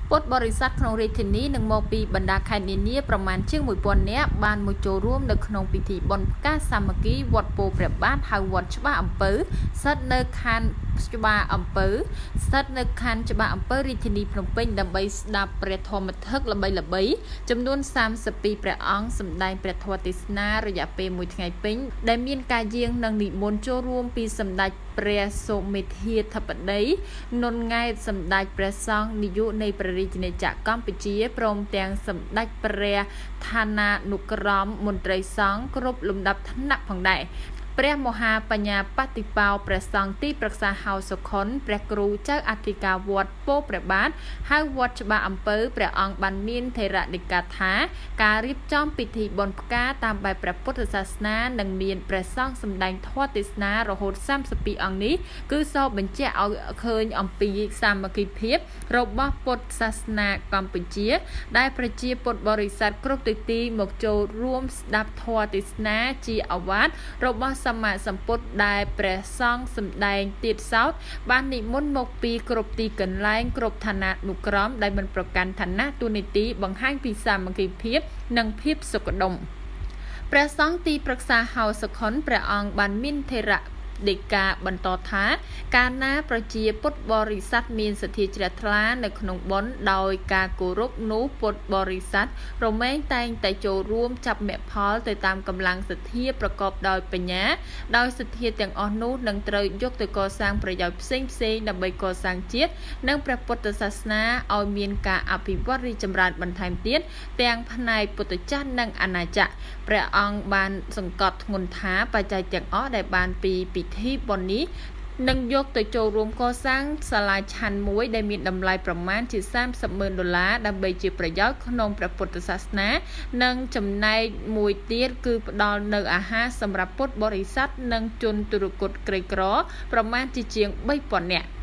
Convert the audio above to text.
ពុទ្ធបរិស័ទក្នុងរាជធានីនិងមកពីបណ្ដាខេត្តនានាប្រមាណជាង 1000 នាក់បានមកចូលរួមនៅក្នុងពិធីបុណ្យផ្កាសាមគ្គីវត្តពោធិ៍ព្រះបាទហៅវត្តច្បារអំពៅស្ថិតនៅខណ្ឌច្បារអំពៅរាជធានីភ្នំពេញដើម្បីស្ដាប់ព្រះធម្មទិកល្បីៗចំនួន32ព្រះអង្គសម្ដែងព្រះធម៌ទេសនារយៈពេល1ថ្ងៃពេញដែលមានការយាងនិងនិមន្តចូលរួមពីសម្ដេចព្រះសូមេធាធិបតីនុនង៉ែតសម្ដេចព្រះសង្ឃនាយកនៃព្រះរាជាណាចក្រកម្ពុជាព្រមទាំងសម្ដេចព្រះឋានានុក្រមមន្ត្រីសង្ឃគ្រប់លំដាប់ឋានៈផងដែរព្រះមហាបញ្ញាបតិបោព្រះសង្ឃទីប្រឹក្សាហៅសុខុនព្រះគ្រូចៅអធិការវត្តពោធិ៍ព្រះបាទហៅវត្តច្បារអំពៅព្រះអង្គបានមានថេរដីកាថាការរៀបចំពិធីបុណ្យផ្កាតាមបែបព្រះពុទ្ធសាសនានិងមានព្រះសង្ឃសម្ដែងធម៌ទេសនារហូត32អង្គនេះគឺសរបញ្ជាក់ឲ្យឃើញអំពីសាមគ្គីភាពរបស់ពុទ្ធសាសនាកម្ពុជាដែលប្រជាពុទ្ធបរិស័ទគ្រប់ទិសទីមកចូលរួមស្ដាប់ធម៌ទេសនាជាឱវាទរបស់សម្មាសម្ពុទ្ធដែលព្រះសង្ឃសម្ដែងទៀតសោតបាននិមន្តមកពីគ្រប់ទីកន្លែងគ្រប់ឋានានុក្រមដែលមិនប្រកាន់ឋានៈទូនីតិបង្ហាញពីសាមគ្គីភាពនិងភាពសុខដុមព្រះសង្ឃទីប្រឹក្សាហៅសុខុនព្រះអង្គបានមានថេរដីកាបន្តថាកាលណាប្រជាពុទ្ធបរិស័ទមានសទ្ធាជ្រះថ្លានៅក្នុងបុណ្យដោយការគោរពនោះពុទ្ធបរិស័ទរមែងតែងតែចូលរួមចាប់មគ្គផលទៅតាមកម្លាំងសទ្ធាប្រកបដោយបញ្ញាដោយសទ្ធាទាំងអស់នោះនឹងត្រូវយកទៅកសាងប្រយោជន៍ផ្សេងដើម្បីកសាងជាតិនិងព្រះពុទ្ធសាសនាឲ្យមានការអភិវឌ្ឍរីកចម្រើនបន្ថែមទៀតទាំងផ្នែកពុទ្ធចក្រនិងអាណាចក្រព្រះអង្គបានសង្កត់ធ្ងន់ថាបច្ច័យទាំងអស់ដែលបានពីពិធីបុណ្យនេះនឹងយកទៅចូលរួមកសាងសាលាឆាន់មួយដែលមានតម្លៃប្រមាណជា$30,000ដើម្បីជាប្រយោជន៍ក្នុងព្រះពុទ្ធសាសនានិងចំណែកមួយទៀតគឺផ្ដល់នៅអាហារសម្រាប់ពុទ្ធបរិស័ទនិងជនទុរគតក្រីក្រប្រមាណជាជាង 3000 នាក់